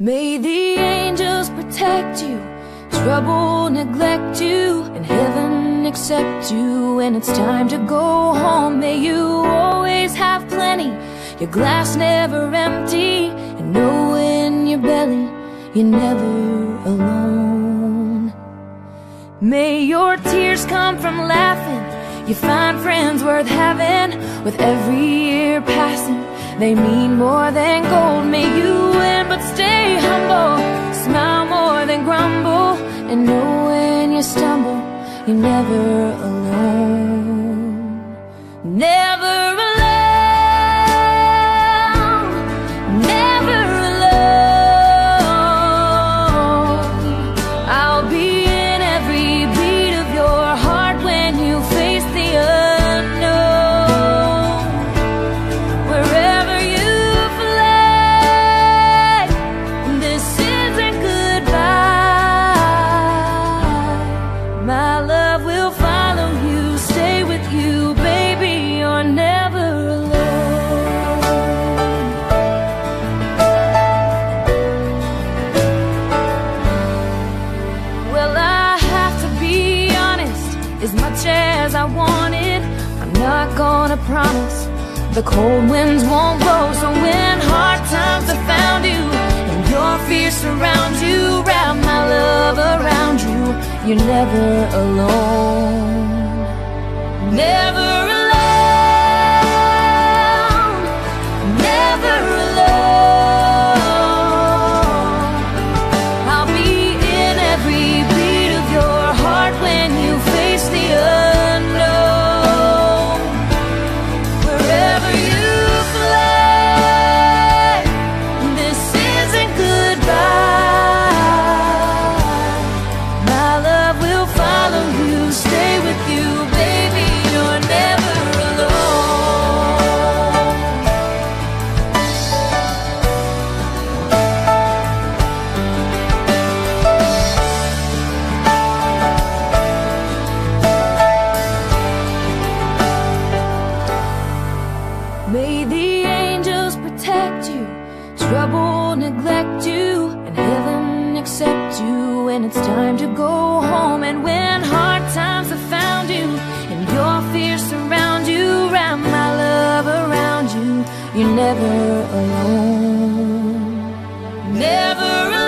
May the angels protect you, trouble neglect you, and heaven accept you when it's time to go home. May you always have plenty, your glass never empty, and know in your belly you're never alone. May your tears come from laughing, you find friends worth having. With every year passing, they mean more than gold. May you win but stay humble, smile more than grumble, and know when you stumble, you're never alone. Never alone, never alone. I'll be in every beat of your heart when you face the unknown. Wherever you fly, this isn't goodbye. My love will follow you, stay with you, baby, you're never alone. Well, I have to be honest, as much as I wanted, I'm not gonna promise the cold winds won't blow. So when hard times have found you and your fears surround you, wrap my love around you, you're never alone. Never alone, never alone. I'll be in every beat of your heart when you face the unknown. Wherever you fly, this isn't goodbye. My love will follow you, stay with you, baby, you're never alone. May the angels protect you, trouble neglect you, and heaven accept you when it's time to go home. And when hard times have found you and your fears surround you, wrap my love around you, you're never alone. Never alone.